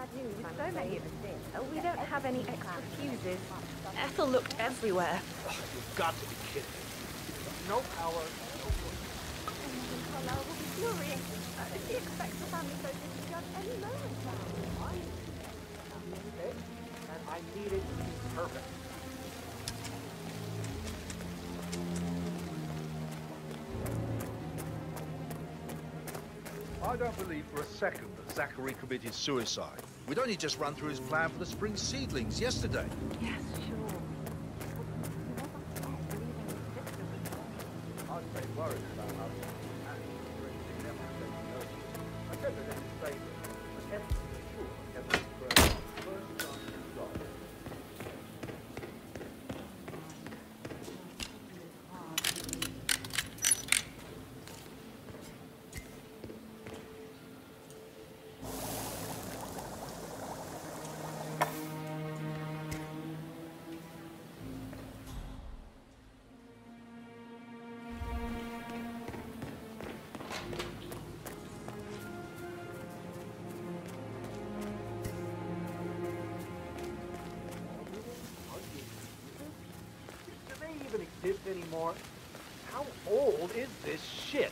So many of us did. We don't have any extra fuses. Ethel looked everywhere. Oh, you've got to be kidding me. No power, no food. Carlisle will be furious. She expects the family photos to be done any moment now. Okay? And I need it to be perfect. I don't believe for a second that Zachary committed suicide. We'd only just run through his plan for the spring seedlings yesterday. Yes, sure. I'd say worried about how I said that in his favor, but Ethel is sure Ethel is first chance he's got. Even exist anymore? How old is this shit?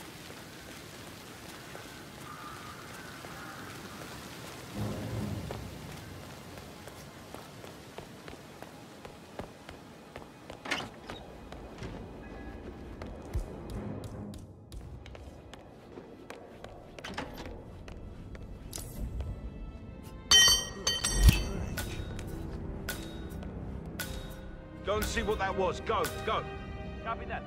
Go and see what that was. Go, go. Copy that.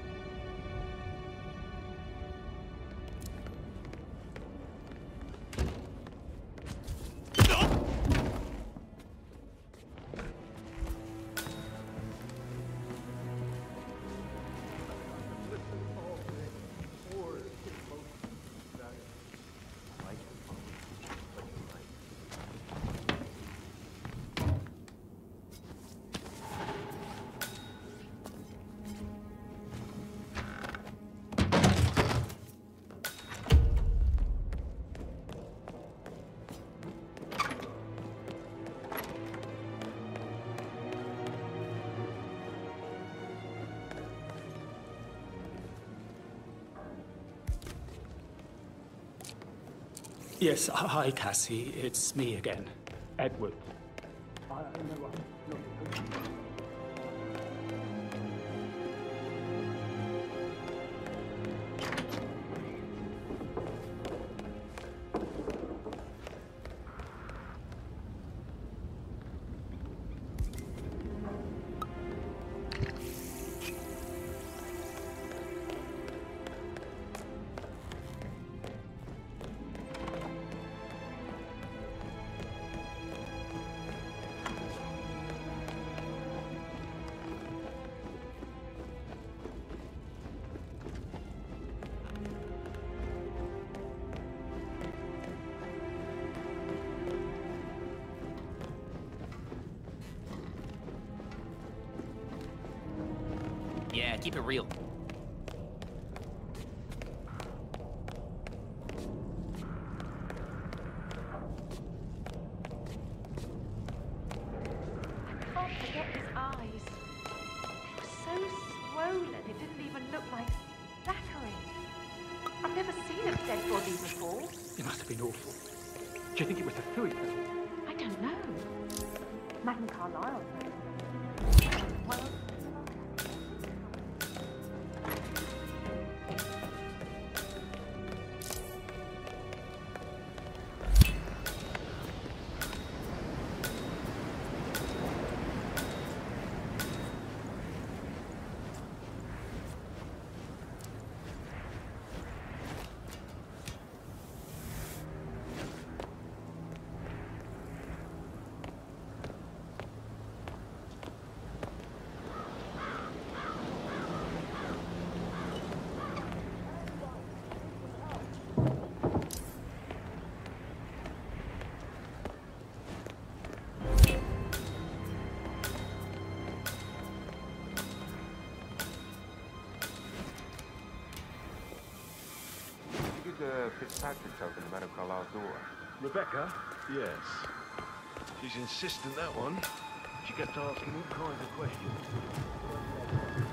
Yes, hi, Cassie. It's me again. Edward. I know Yeah, keep it real. I can't forget his eyes. They were so swollen, it didn't even look like Zachary. I've never seen a dead body before. it must have been awful. Do you think it was the suicide? I don't know. Madame Carlisle. Well, Fitzpatrick's opened Madame Carlisle's door. Rebecca, Yes. She's insistent, that one. She kept asking all kinds of questions.